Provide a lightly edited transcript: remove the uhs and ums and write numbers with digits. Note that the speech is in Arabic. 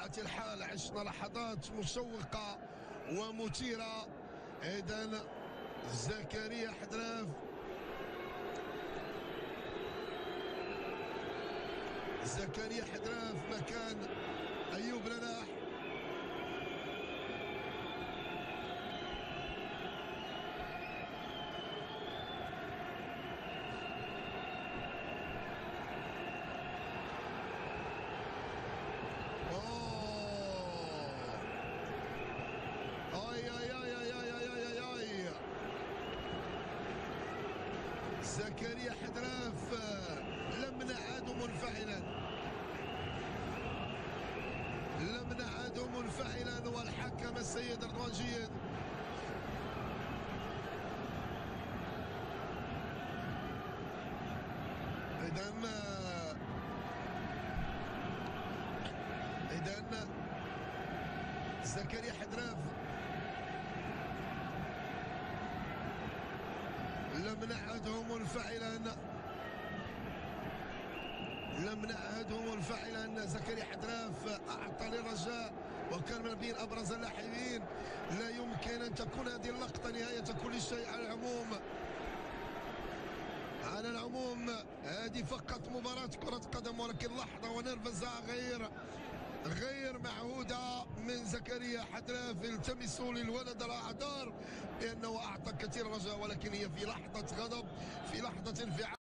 بطبيعة الحال عشنا لحظات مشوقة ومثيرة. إذن زكريا حدراف، زكريا حدراف مكان أيوب لناح. زكريا حدراف لم نعد منفعلا، لم نعد منفعلا، والحكم السيد رضوان جيد إذن زكريا حدراف لم نعده منفعلا، لم نعده منفعلا. زكريا حدراف أعطى للرجاء وكان من بين أبرز اللاعبين. لا يمكن أن تكون هذه اللقطة نهاية كل شيء. على العموم، على العموم هذه فقط مباراة كرة قدم، ولكن لحظة ونرفزة غير معهودة من زكريا حدراف. يلتمس للولد الأعذار بأنه أعطى كثير رجاء، ولكن هي في لحظة غضب، في لحظة انفعال.